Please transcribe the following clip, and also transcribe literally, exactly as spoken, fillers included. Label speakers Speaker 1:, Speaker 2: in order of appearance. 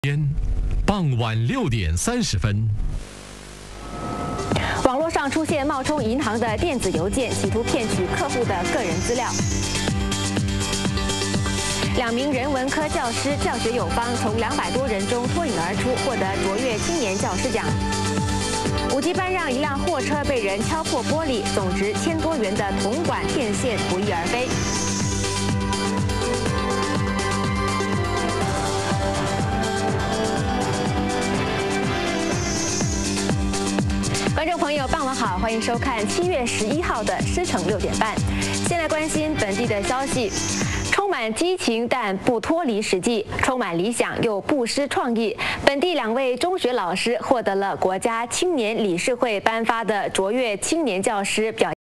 Speaker 1: 天傍晚六点三十分，
Speaker 2: 网络上出现冒充银行的电子邮件，企图骗取客户的个人资料。两名人文科教师教学有方，从两百多人中脱颖而出，获得卓越青年教师奖。五级班让一辆货车被人敲破玻璃，总值千多元的铜管电线不翼而飞。 观众朋友，傍晚好，欢迎收看七月十一号的狮城六点半。先来关心本地的消息，充满激情但不脱离实际，充满理想又不失创意。本地两位中学老师获得了国家青年理事会颁发的卓越青年教师表。